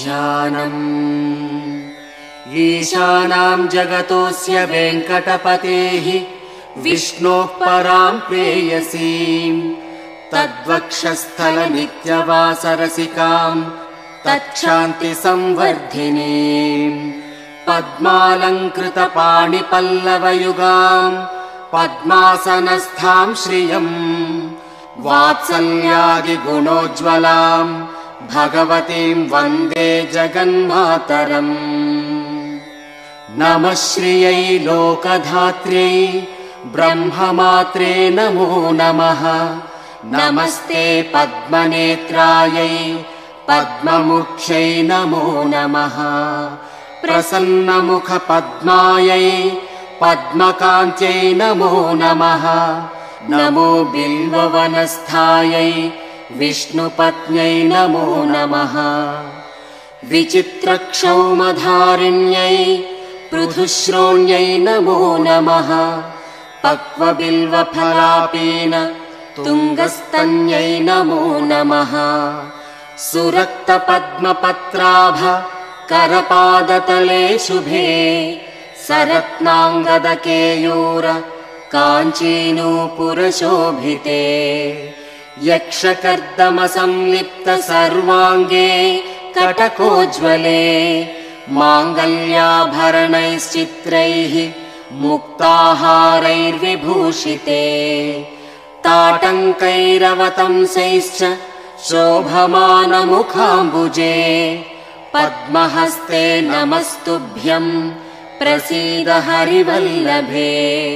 ध्यानम्। ईशानां जगतोऽस्य वेङ्कटपतेः विष्णोः परां प्रेयसीं तद्वक्षस्थलनित्यवासरसिकां तच्छान्तिसंवर्धिनीं पद्मालङ्कृतपाणिपल्लवयुगां पद्मासनस्थां श्रियम् वात्सल्यादिगुणोज्ज्वलां भगवतीं वन्दे जगन्मातरम्। नमः श्रियै लोकधात्र्यै ब्रह्ममात्रे नमो नमः। नमस्ते पद्मनेत्रायै पद्ममुख्यै नमो नमः। प्रसन्नमुखपद्मायै पद्मकान्त्यै नमो नमः। नमो बिल्ववनस्थायै विष्णुपत्न्यै नमो नमः। विचित्रक्षौमधारिण्यै पृथुश्रोण्यै नमो नमः। पक्वबिल्वफलापीन तुङ्गस्तन्यै नमो नमः। सुरक्तपद्मपत्राभ करपादतले शुभे सरत्नाङ्गदकेयूर काञ्चीनूपुरशोभिते यक्षकर्दमसंलिप्त सर्वाङ्गे कटकोज्ज्वले माङ्गल्याभरणैश्चित्रैः मुक्ताहारैर्विभूषिते ताटङ्कैरवतंसैश्च शोभमानमुखाम्बुजे पद्महस्ते नमस्तुभ्यं प्रसीद हरिवल्लभे।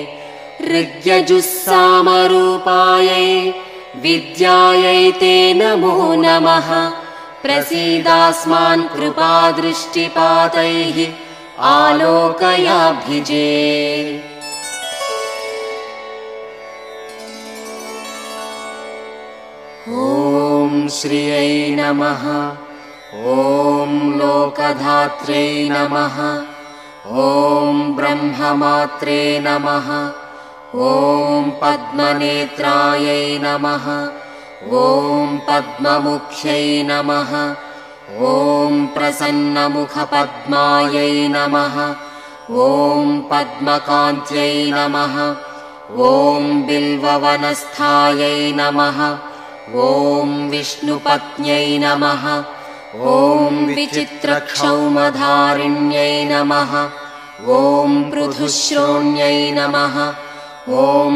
ऋग्यजुस्सामरूपायै विद्यायै ते नमो नमः। प्रसीदास्मान् कृपादृष्टिपातैः आलोकयाभिजे। ॐ श्रियै नमः। ॐ लोकधात्र्यै नमः। ॐ ब्रह्ममात्रे नमः। ॐ पद्मनेत्रायै नमः। ॐ पद्ममुख्यै नमः। ॐ प्रसन्नमुखपद्मायै नमः। ॐ पद्मकान्त्यै नमः। ॐ बिल्ववनस्थायै नमः। ॐ विष्णुपत्न्यै नमः। ॐ विचित्रक्षौमधारिण्यै नमः। ॐ पृथुश्रोण्यै नमः। ॐ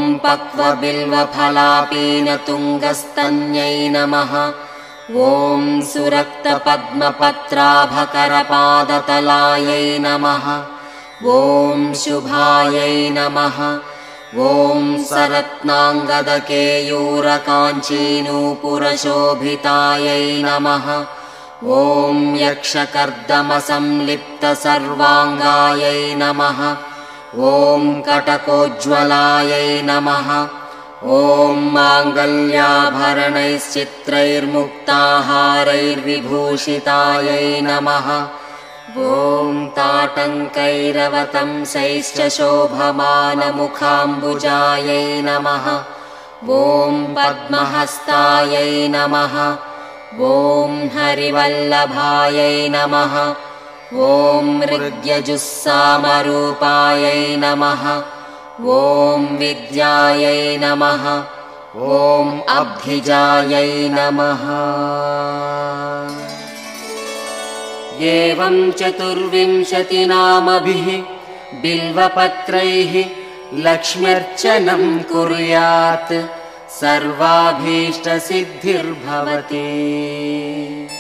पक्वबिल्वफलापीनतुङ्गस्तन्यै नमः। ॐ सुरक्तपद्मपत्राभकरपादतलायै नमः। ॐ शुभायै नमः। ॐ सरत्नाङ्गदकेयूरकाञ्चीनूपुरशोभितायै नमः। ॐ यक्षकर्दमसंलिप्त सर्वाङ्गायै नमः। ॐ कटकोज्ज्वलायै नमः। ॐ माङ्गल्याभरणैश्चित्रैर्मुक्ताहारैर्विभूषितायै नमः। ॐ ताटङ्कैरवतंसैश्च शोभमानमुखाम्बुजायै नमः। ॐ पद्महस्तायै नमः। ॐ हरिवल्लभायै नमः। ॐ ऋग्यजुस्सामरूपायै नमः। ॐ विद्यायै नमः। ॐ अब्धिजायै नमः। एवं चतुर्विंशतिनामभिः बिल्वपत्रैः लक्ष्म्यर्चनं कुर्यात् सर्वाभीष्टसिद्धिर्भवति।